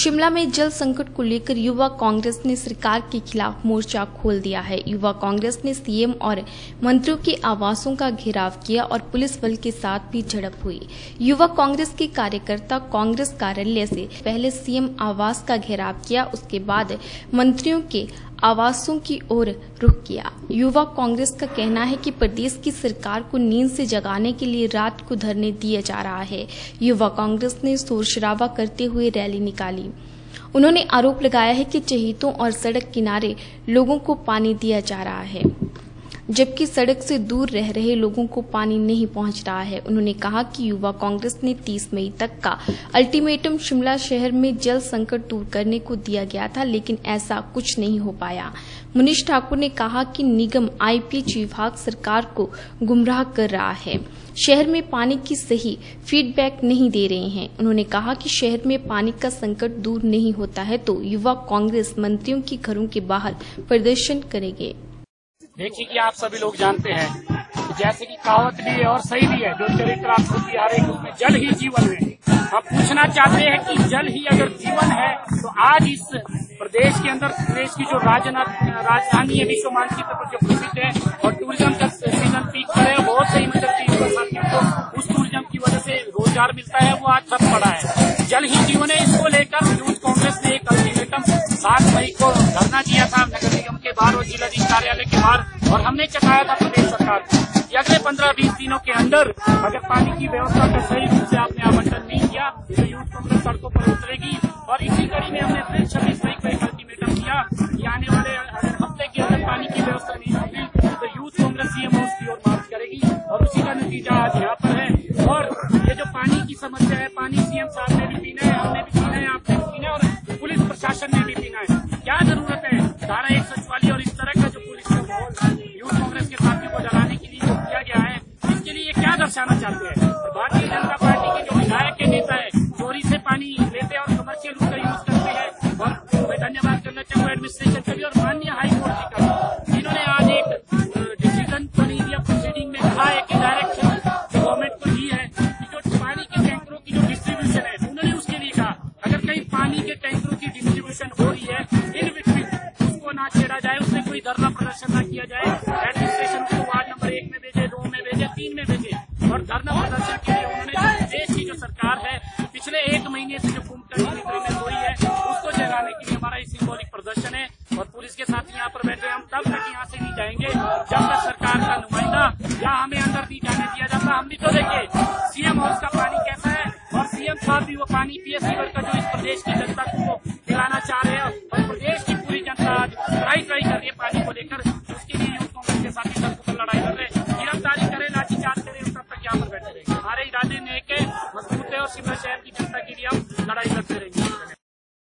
शिमला में जल संकट को लेकर युवा कांग्रेस ने सरकार के खिलाफ मोर्चा खोल दिया है। युवा कांग्रेस ने सीएम और मंत्रियों के आवासों का घेराव किया और पुलिस बल के साथ भी झड़प हुई। युवा कांग्रेस के कार्यकर्ता कांग्रेस कार्यालय से पहले सीएम आवास का घेराव किया, उसके बाद मंत्रियों के आवासों की ओर रुख किया। युवा कांग्रेस का कहना है कि प्रदेश की सरकार को नींद से जगाने के लिए रात को धरने दिया जा रहा है। युवा कांग्रेस ने शोर शराबा करते हुए रैली निकाली। उन्होंने आरोप लगाया है कि चहेतों और सड़क किनारे लोगों को पानी दिया जा रहा है, जबकि सड़क से दूर रह रहे लोगों को पानी नहीं पहुंच रहा है। उन्होंने कहा कि युवा कांग्रेस ने 30 मई तक का अल्टीमेटम शिमला शहर में जल संकट दूर करने को दिया गया था, लेकिन ऐसा कुछ नहीं हो पाया। मुनीष ठाकुर ने कहा कि निगम आईपीएच विभाग सरकार को गुमराह कर रहा है, शहर में पानी की सही फीडबैक नहीं दे रहे हैं। उन्होंने कहा कि शहर में पानी का संकट दूर नहीं होता है तो युवा कांग्रेस मंत्रियों के घरों के बाहर प्रदर्शन करेंगे। देखिए कि आप सभी लोग जानते हैं, जैसे कि कहावत भी है और सही भी है, जो चरित्र आप होती हर एक उसमें जल ही जीवन है। हम पूछना चाहते हैं कि जल ही अगर जीवन है तो आज इस प्रदेश के अंदर प्रदेश की जो राजधानी है विश्व मानचित्र पर जो प्रसिद्ध है और टूरिज्म का सीजन पीक पर है, बहुत सही मतलब को उस टूरिज्म की वजह से रोजगार मिलता है, वो आज ठप पड़ा है। जल ही जीवन है, इसको लेकर यूथ कांग्रेस ने एक अल्टीमेटम 7 मई को धरना दिया था नगर निगम के बाहर और जिलाधीश कार्यालय के बाहर, और हमने चताया था प्रदेश सरकार को कि अगले 15-20 दिनों के अंदर अगर पानी की व्यवस्था का सही रूप से आपने आवंटन नहीं किया तो यूथ कांग्रेस सड़कों पर उतरेगी। और इसी कड़ी में हमने फिर 26 मई को एक अल्टीमेटम दिया कि आने वाले हफ्ते के अंदर पानी की व्यवस्था नहीं होगी तो यूथ कांग्रेस सीएम हाउस की ओर मार्च करेगी, और उसी का नतीजा आज यहाँ पर है। और ये जो पानी की समस्या है, पानी सीएम साहब ने भी पीना है, हमने भी पीना है, आपने भी पीना है और पुलिस प्रशासन ने भी पीना है। क्या जरूरत है धारा 144 और इस तरह का जो पुलिस का माहौल यूथ कांग्रेस के साथियों को जलाने के लिए जो किया गया है, इसके लिए क्या दर्शाना चाहते हैं? भारतीय जनता पार्टी के जो विधायक के नेता है चोरी से पानी लेते हैं और कमर्शियल रूप का यूज करते हैं। और मैं धन्यवाद करना चाहूंगा एडमिनिस्ट्रेशन का भी और माननीय हाईकोर्ट जी का, जिन्होंने आज एक डिसीजन तो नहीं दिया, प्रोसीडिंग में कहा है कि डायरेक्शन गवर्नमेंट को दी है कि जो पानी के टैंकरों की जो डिस्ट्रीब्यूशन है, उन्होंने उसके लिए कहा अगर कहीं पानी के टैंकरों की डिस्ट्रीब्यूशन हो रही है इन बिटवीन उसको ना छेड़ा जाए, उससे कोई धरना प्रदर्शन ना किया जाए। एडमिनिस्ट्रेशन को वार्ड नंबर 1 में भेजे, 2 में भेजे, 3 में भेजे, और धरना प्रदर्शन के लिए उन्होंने देश की जो सरकार है पिछले 1 महीने से जो कुंभकर्ण एग्रीमेंट हुई है उसको जगाने के लिए हमारा सिंबॉलिक प्रदर्शन है। और पुलिस के साथ यहाँ पर बैठे हम तब तक यहाँ से नहीं जाएंगे जब तक सरकार का नुमाइंदा या हमें अंदर नहीं जाने दिया जाता। हम भी तो देखिए सीएम हाउस का पानी कैसा है, और सीएम साहब भी वो पानी पिए, सीवर का जो इस प्रदेश की जनता को